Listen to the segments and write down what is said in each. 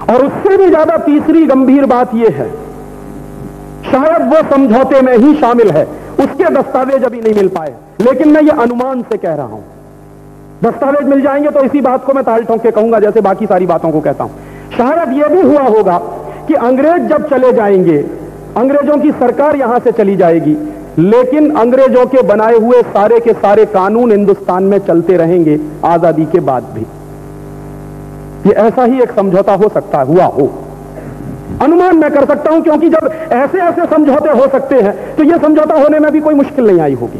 और उससे भी ज्यादा तीसरी गंभीर बात यह है, शायद वो समझौते में ही शामिल है, उसके दस्तावेज अभी नहीं मिल पाए, लेकिन मैं ये अनुमान से कह रहा हूं। दस्तावेज मिल जाएंगे तो इसी बात को मैं ताल ठोक के कहूंगा जैसे बाकी सारी बातों को कहता हूं। शायद यह भी हुआ होगा कि अंग्रेज जब चले जाएंगे, अंग्रेजों की सरकार यहां से चली जाएगी, लेकिन अंग्रेजों के बनाए हुए सारे के सारे कानून हिंदुस्तान में चलते रहेंगे आजादी के बाद भी। ये ऐसा ही एक समझौता हो सकता हुआ हो, अनुमान मैं कर सकता हूं, क्योंकि जब ऐसे ऐसे समझौते हो सकते हैं तो यह समझौता होने में भी कोई मुश्किल नहीं आई होगी।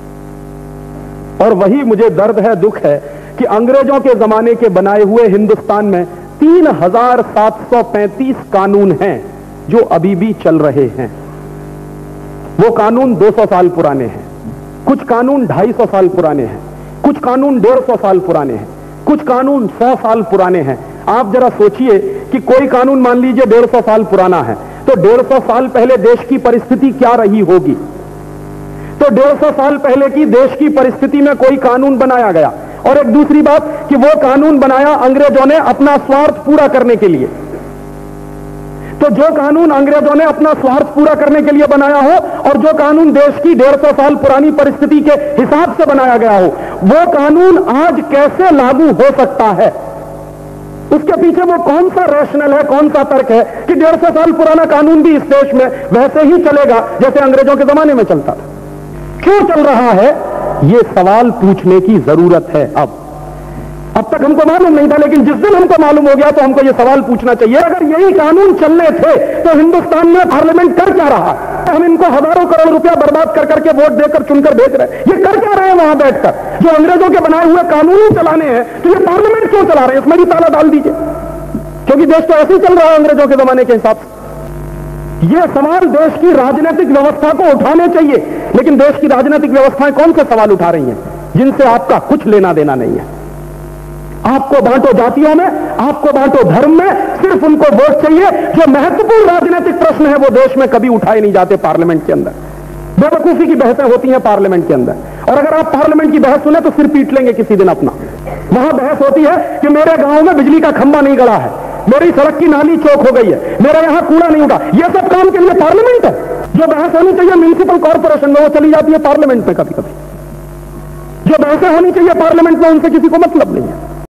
और वही मुझे दर्द है, दुख है कि अंग्रेजों के जमाने के बनाए हुए हिंदुस्तान में 3735 कानून हैं जो अभी भी चल रहे हैं। वो कानून 200 साल पुराने हैं, कुछ कानून 250 साल पुराने हैं, कुछ कानून 150 साल पुराने हैं, कुछ कानून 100 साल पुराने हैं। आप जरा सोचिए कि कोई कानून मान लीजिए 150 साल पुराना है, तो 150 साल पहले देश की परिस्थिति क्या रही होगी। तो 150 साल पहले की देश की परिस्थिति में कोई कानून बनाया गया, और एक दूसरी बात कि वो कानून बनाया अंग्रेजों ने अपना स्वार्थ पूरा करने के लिए। तो जो कानून अंग्रेजों ने अपना स्वार्थ पूरा करने के लिए बनाया हो और जो कानून देश की 150 साल पुरानी परिस्थिति के हिसाब से बनाया गया हो, वो कानून आज कैसे लागू हो सकता है? उसके पीछे वो कौन सा रैशनल है, कौन सा तर्क है कि 150 साल पुराना कानून भी इस देश में वैसे ही चलेगा जैसे अंग्रेजों के जमाने में चलता था? क्यों चल रहा है, ये सवाल पूछने की जरूरत है। अब तक हमको मालूम नहीं था, लेकिन जिस दिन हमको मालूम हो गया तो हमको ये सवाल पूछना चाहिए, अगर यही कानून चलने थे तो हिंदुस्तान में पार्लियामेंट कर क्या रहा? हम इनको हजारों करोड़ रुपया बर्बाद कर करके वोट देकर चुनकर भेज रहे हैं, ये कर क्या रहे हैं वहां बैठकर? जो अंग्रेजों के बनाए हुए कानून चलाने हैं, तो ये पार्लियामेंट क्यों चला रहे हैं? इसमें भी ताला डाल दीजिए, क्योंकि देश तो ऐसे ही चल रहा है अंग्रेजों के जमाने के हिसाब से। ये सवाल देश की राजनीतिक व्यवस्था को उठाने चाहिए, लेकिन देश की राजनीतिक व्यवस्थाएं कौन से सवाल उठा रही हैं जिनसे आपका कुछ लेना देना नहीं है? आपको बांटो जातियों में, आपको बांटो धर्म में, सिर्फ उनको वोट चाहिए। जो महत्वपूर्ण राजनीतिक प्रश्न है वो देश में कभी उठाए नहीं जाते पार्लियामेंट के अंदर। बेवकूफी की बहसें होती हैं पार्लियामेंट के अंदर, और अगर आप पार्लियामेंट की बहस सुने तो सिर पीट लेंगे किसी दिन अपना। वहां बहस होती है कि मेरे गांव में बिजली का खंभा नहीं गड़ा है, मेरी सड़क की नाली चौक हो गई है, मेरा यहां कूड़ा नहीं उठा। यह सब काम के लिए पार्लियामेंट है। जो बहस होनी चाहिए म्युनिसिपल कॉर्पोरेशन में, वो चली जाती है पार्लियामेंट में कभी कभी। जो बहसें होनी चाहिए पार्लियामेंट में, उनसे किसी को मतलब नहीं है।